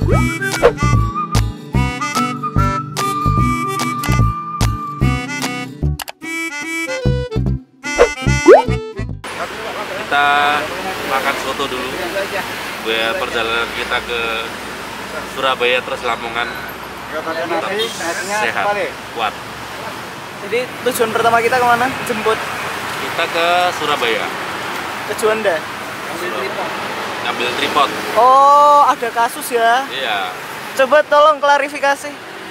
Kita makan soto dulu biar perjalanan kita ke Surabaya terus Lamongan tetap sehat, kuat. Jadi tujuan pertama kita kemana? Jemput? Kita ke Surabaya. Ke Juanda? Ngambil tripod. Oh, ada kasus ya? Iya. Coba tolong klarifikasi.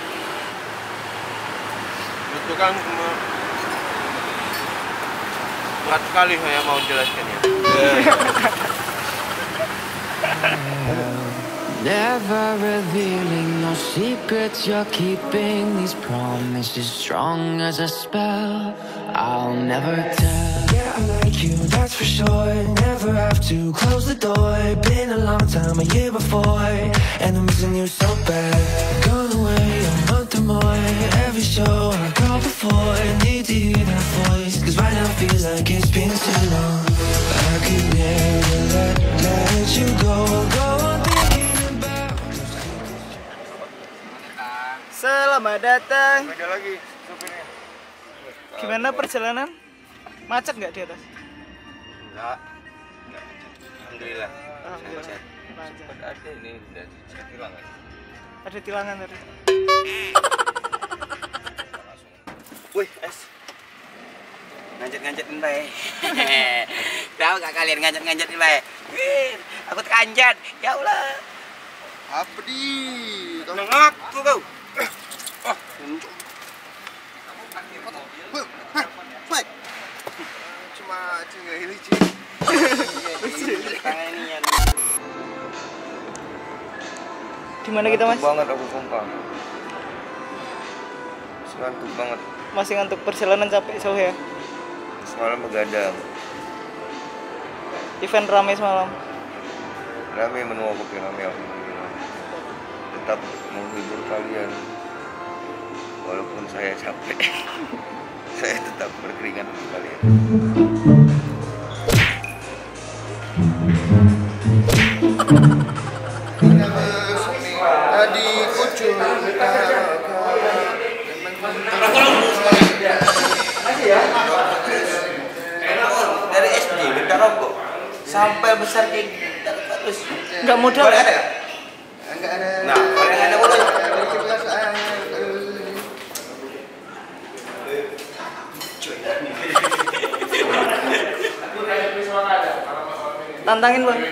Itu kan berat sekali saya mau jelaskannya. Never revealing no secrets you're keeping. These promises strong as a spell. I'll never tell. Yeah, I like you, that's for sure. Never have to close the door. Been a long time, a year before, and I'm missing you so bad. Gone away a month or more. Every show I go before, need to hear that voice, 'cause right now feels like it's been so long. I could never let you go on. Selamat datang. Ada lagi supirnya. Gimana perjalanan? Macet nggak di atas? Enggak. Alhamdulillah. Alhamdulillah. Lancar. Ada ini udah tilangan. Ada tilangan tadi. Wih, es. Nganjat-nganjatin bae. Tahu gak kalian nganjat-nganjatin bae? Wih, aku terkanjat. Ya Allah. Apa di? Ngaku kau. Cuma tinggal ini sih. Di mana kita, Mas? Banget aku sumpah. Ngantuk banget. Masih ngantuk, perjalanan capek jauh ya? Semalam begadang. Event rame semalam. Rame menu kopi rame alhamdulillah. Tetap menghibur kalian. Walaupun saya capek. Saya tetap berkeringat untuk kalian. Tadi kucing dari SD kita rokok sampai besar kayak terus Nggak modal ya? ada? Enggak ada. Nah, kalau yang ada boleh. Tantangin, Bang.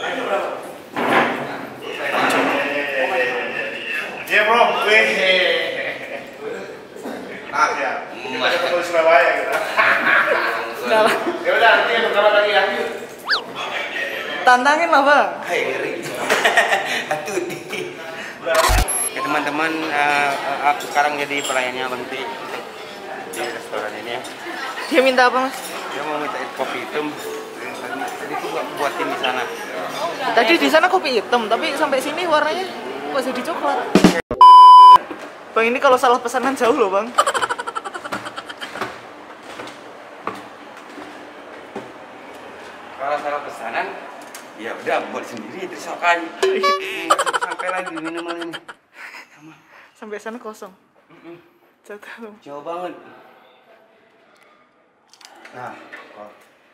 Iya bro, maaf ya, kita ketemu di Surabaya gitu. Nggak lah. Ya udah, nanti berkabar lagi ya. Tantangin lah, Bang. Hai, ngeri. Atuh di. Ya teman-teman, aku sekarang jadi pelayannya Bang Ti di restoran ini ya. Dia minta apa, Mas? Dia mau minta kopi hitam. Tadi tuh buatin di sana. Tadi di sana kopi hitam, tapi sampai sini warnanya kok jadi coklat. Bang, ini kalau salah pesanan jauh loh, Bang. Kalau salah pesanan, ya udah buat sendiri terus akan sampai lagi minuman ini. Sampai sana kosong. Jauh. Jauh banget. Nah, kok.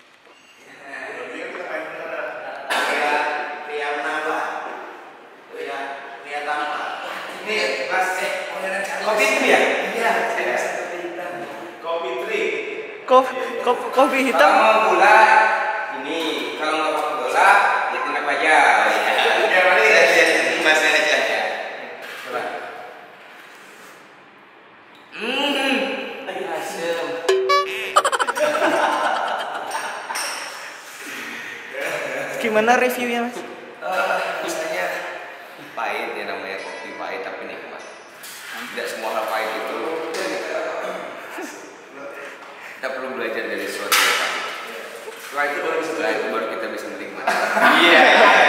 Ini Mas, kopi itu ya? Iya, saya kopi hitam. Kopi tri. Kopi hitam. Kalau mau gula, ini. Kalau mau pakai gula, ya tindak aja. Ya, mari. Saya Mas aja ya. Coba. Lagi asem. Gimana reviewnya, Mas? Misalnya pahit ya, namanya kopi pahit tapi nikmat. Tidak semua hal pahit itu. Kita perlu belajar dari sesuatu yang pahit. Setelah itu baru kita bisa menikmati. Iya.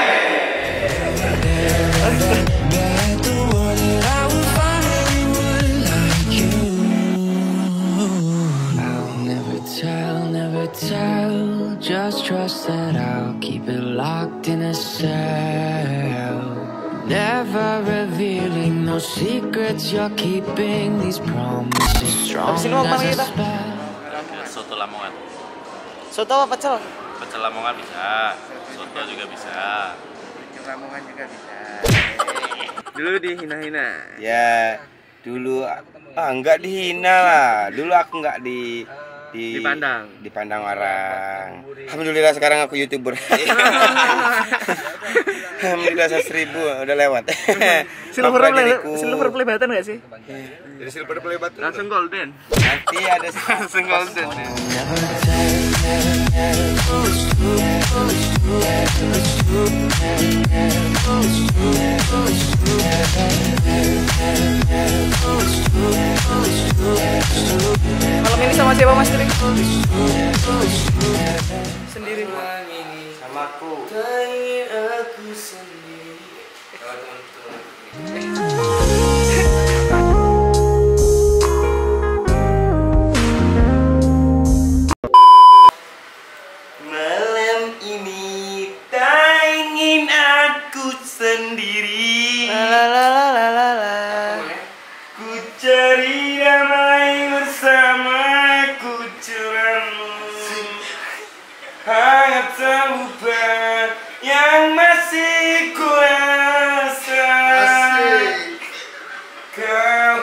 Never tell, just trust that I'll keep it locked in a cell. Never revealing no secrets you're keeping. These promises strong Habis ini mau kemana as a kita? spell. Soto Lamongan. Soto apa pecel? Pecel Lamongan bisa, soto juga bisa. Lamongan juga bisa. Dulu dihina-hina. Ya, dulu enggak dihina lah. Dulu aku enggak dipandang orang. Alhamdulillah sekarang aku YouTuber. Alhamdulillah 1.000 udah lewat. Silver play button nggak sih? Jadi silver play button Langsung golden. nanti ada langsung golden. Malam ini sama siapa Mas Trik? Sendiri. Sama aku. Malam ini tak ingin aku sendiri. Ku cari damai bersamaku curamu. Hangat terlupa yang masih ku rasa. Kau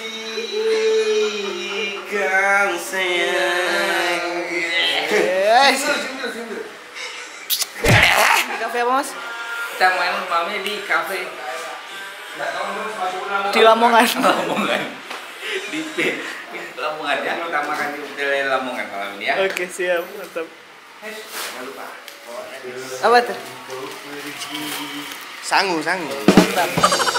kasih, kau sayang. Yes. Di kafe apa Mas? Kita main malamnya di kafe Di Lamongan. Lamongan. Di Lamongan ya. Kita makan di hotel Lamongan malam ini ya. Oke siap, mantap. Jangan lupa. Apa tuh? Sangu. Mantap.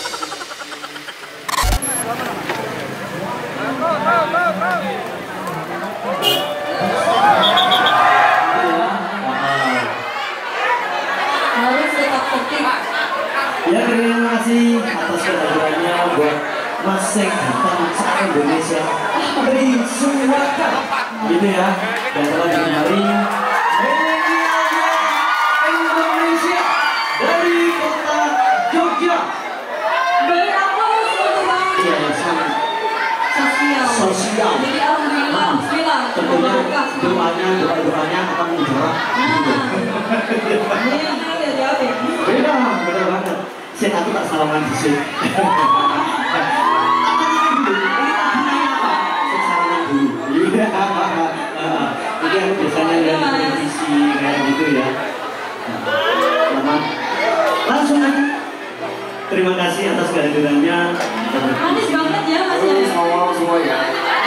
Ya terima kasih atas kehadirannya buat Mas Sek datang ke Indonesia dari Sumatera gitu ya, dan telah dikenali milenialnya Indonesia dari kota Jogja. Bagi aku suatu banget Ya, sangat sosial. Jadi alhamdulillah, bismillah. tentunya doanya akan menjawab. Beda banget. Saya aku tak salaman di sini. Salaman dulu. Iya. Jadi aku biasanya lihat televisi kayak gitu ya. Langsung aja. Terima kasih atas kehadirannya. Manis banget ya Mas ya. Semua ya.